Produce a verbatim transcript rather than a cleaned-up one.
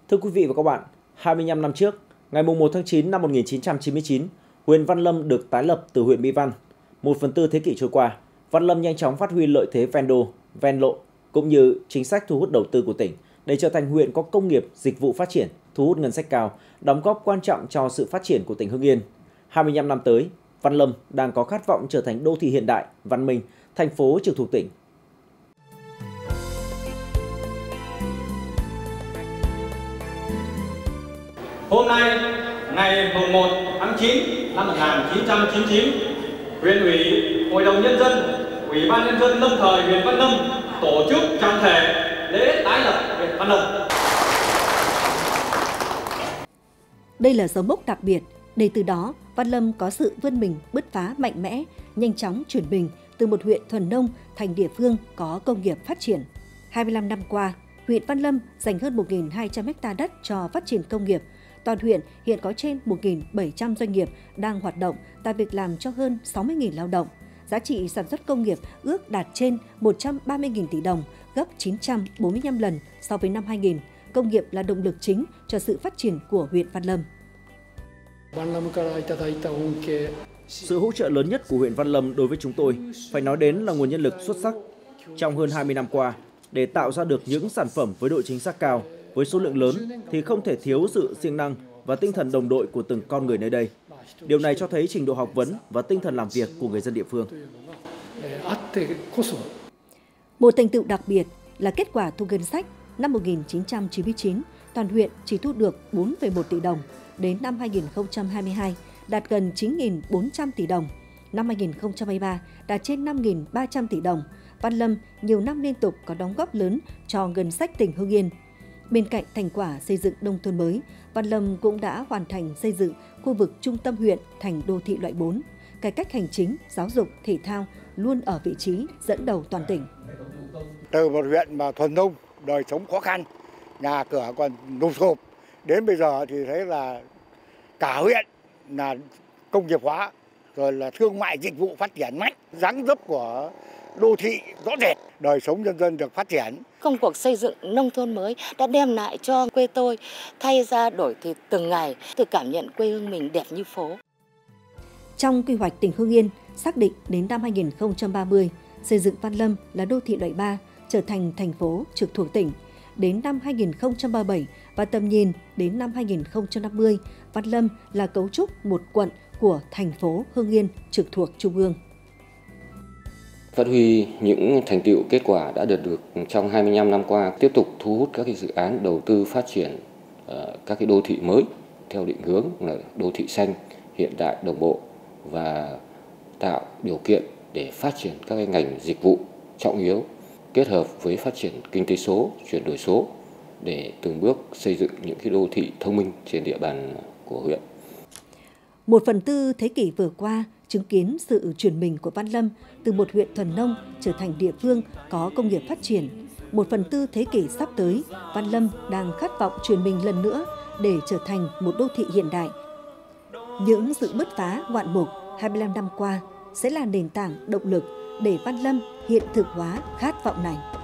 Thưa quý vị và các bạn, hai mươi lăm năm trước, ngày mùng một tháng chín năm một nghìn chín trăm chín mươi chín, huyện Văn Lâm được tái lập từ huyện Mỹ Văn. Một phần tư thế kỷ trôi qua, Văn Lâm nhanh chóng phát huy lợi thế ven đô, ven lộ cũng như chính sách thu hút đầu tư của tỉnh để trở thành huyện có công nghiệp, dịch vụ phát triển, thu hút ngân sách cao, đóng góp quan trọng cho sự phát triển của tỉnh Hưng Yên. hai mươi lăm năm tới, Văn Lâm đang có khát vọng trở thành đô thị hiện đại, văn minh, thành phố trực thuộc tỉnh. Hôm nay, ngày mùng một tháng chín năm một nghìn chín trăm chín mươi chín, huyện ủy, hội đồng nhân dân, ủy ban nhân dân lâm thời huyện Văn Lâm tổ chức trọng thể lễ tái lập huyện Văn Lâm. Đây là dấu mốc đặc biệt, để từ đó Văn Lâm có sự vươn mình bứt phá mạnh mẽ, nhanh chóng chuyển mình từ một huyện thuần nông thành địa phương có công nghiệp phát triển. hai mươi lăm năm qua, huyện Văn Lâm dành hơn một nghìn hai trăm héc ta đất cho phát triển công nghiệp. Toàn huyện hiện có trên một nghìn bảy trăm doanh nghiệp đang hoạt động, tạo việc làm cho hơn sáu mươi nghìn lao động. Giá trị sản xuất công nghiệp ước đạt trên một trăm ba mươi nghìn tỷ đồng, gấp chín trăm bốn mươi lăm lần so với năm hai nghìn. Công nghiệp là động lực chính cho sự phát triển của huyện Văn Lâm. Sự hỗ trợ lớn nhất của huyện Văn Lâm đối với chúng tôi phải nói đến là nguồn nhân lực xuất sắc. Trong hơn hai mươi năm qua, để tạo ra được những sản phẩm với độ chính xác cao, với số lượng lớn thì không thể thiếu sự siêng năng và tinh thần đồng đội của từng con người nơi đây. Điều này cho thấy trình độ học vấn và tinh thần làm việc của người dân địa phương. Một thành tựu đặc biệt là kết quả thu ngân sách năm một nghìn chín trăm chín mươi chín, toàn huyện chỉ thu được bốn phẩy một tỷ đồng, đến năm hai nghìn không trăm hai mươi hai đạt gần chín nghìn bốn trăm tỷ đồng, năm hai nghìn không trăm hai mươi ba đạt trên năm nghìn ba trăm tỷ đồng. Văn Lâm nhiều năm liên tục có đóng góp lớn cho ngân sách tỉnh Hưng Yên. Bên cạnh thành quả xây dựng nông thôn mới, Văn Lâm cũng đã hoàn thành xây dựng khu vực trung tâm huyện thành đô thị loại bốn. Cải cách hành chính, giáo dục, thể thao luôn ở vị trí dẫn đầu toàn tỉnh. Từ một huyện mà thuần nông, đời sống khó khăn, nhà cửa còn lụp xụp, đến bây giờ thì thấy là cả huyện là công nghiệp hóa, rồi là thương mại dịch vụ phát triển mạnh, dáng dấp của đô thị rõ rệt, đời sống nhân dân được phát triển. Công cuộc xây dựng nông thôn mới đã đem lại cho quê tôi thay ra đổi thịt từng ngày, tôi cảm nhận quê hương mình đẹp như phố. Trong quy hoạch tỉnh Hưng Yên xác định đến năm hai nghìn không trăm ba mươi, xây dựng Văn Lâm là đô thị loại ba, trở thành thành phố trực thuộc tỉnh. Đến năm hai nghìn không trăm ba mươi bảy và tầm nhìn đến năm hai nghìn không trăm năm mươi, Văn Lâm là cấu trúc một quận của thành phố Hưng Yên trực thuộc Trung ương. Phát huy những thành tựu kết quả đã đạt được trong hai mươi lăm năm qua, tiếp tục thu hút các cái dự án đầu tư phát triển uh, các cái đô thị mới theo định hướng là đô thị xanh, hiện đại, đồng bộ và tạo điều kiện để phát triển các cái ngành dịch vụ trọng yếu kết hợp với phát triển kinh tế số, chuyển đổi số để từng bước xây dựng những cái đô thị thông minh trên địa bàn của huyện. Một phần tư thế kỷ vừa qua chứng kiến sự chuyển mình của Văn Lâm từ một huyện thuần nông trở thành địa phương có công nghiệp phát triển. Một phần tư thế kỷ sắp tới, Văn Lâm đang khát vọng chuyển mình lần nữa để trở thành một đô thị hiện đại. Những sự bứt phá ngoạn mục hai mươi lăm năm qua sẽ là nền tảng động lực để Văn Lâm hiện thực hóa khát vọng này.